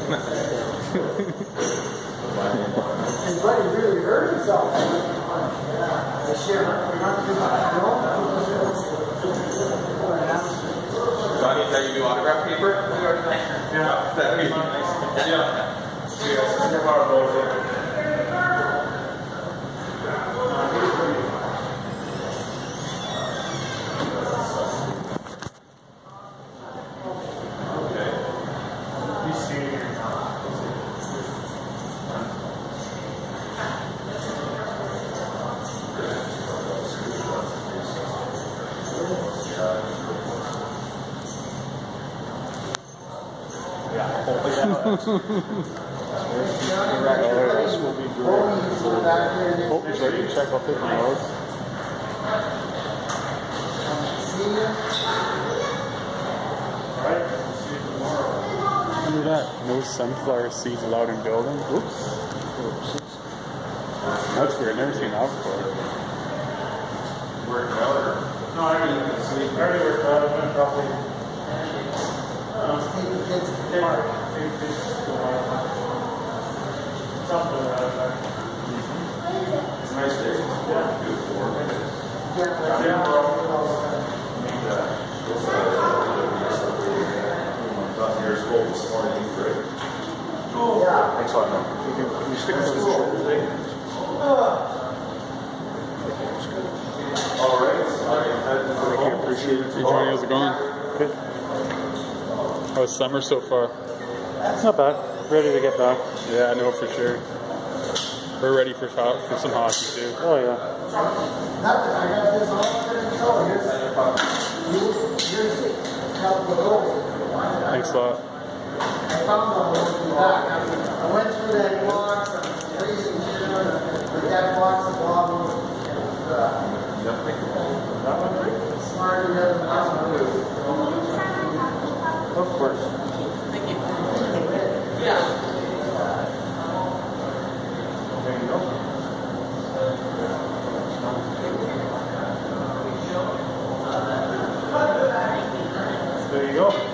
His buddy really hurt himself. Yeah. Johnny, is that you do autograph paper? Yeah. That'd be nice. Yeah. This will be great. Oh, he's ready to check. I'll take the notes. Alright, see you tomorrow. Look at that. No sunflower seeds allowed in building. Oops. That's weird. Never seen that before. Working out or? No, I already sleep. I already worked out. I'm going to probably take the kids to the park. Take the kids to school. Something like that. It's a nice day. Yeah. Beautiful work. Your school this morning, great. Yeah. Thanks a lot, man. Can you stick this in the shoulder thing? All right. Thank you. Appreciate it. Hey, Johnny, how's it going? Good. How's summer so far? It's not bad. Ready to get back. Yeah, I know for sure. We're ready for some hockey too. Oh yeah. I got this all under control. Here's a couple of those. Thanks a lot. I found them when we back. I went through that box, freezing here, with that box of bottles. Smarter than Of course. Thank you. Yeah. There you go. There you go.